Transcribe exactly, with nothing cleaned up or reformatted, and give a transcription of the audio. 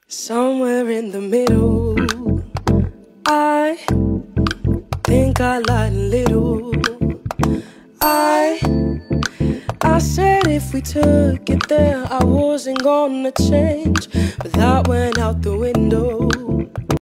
Somewhere in the middle, I think I lied a little. I, I said if we took it there, I wasn't gonna change, but that went out the window.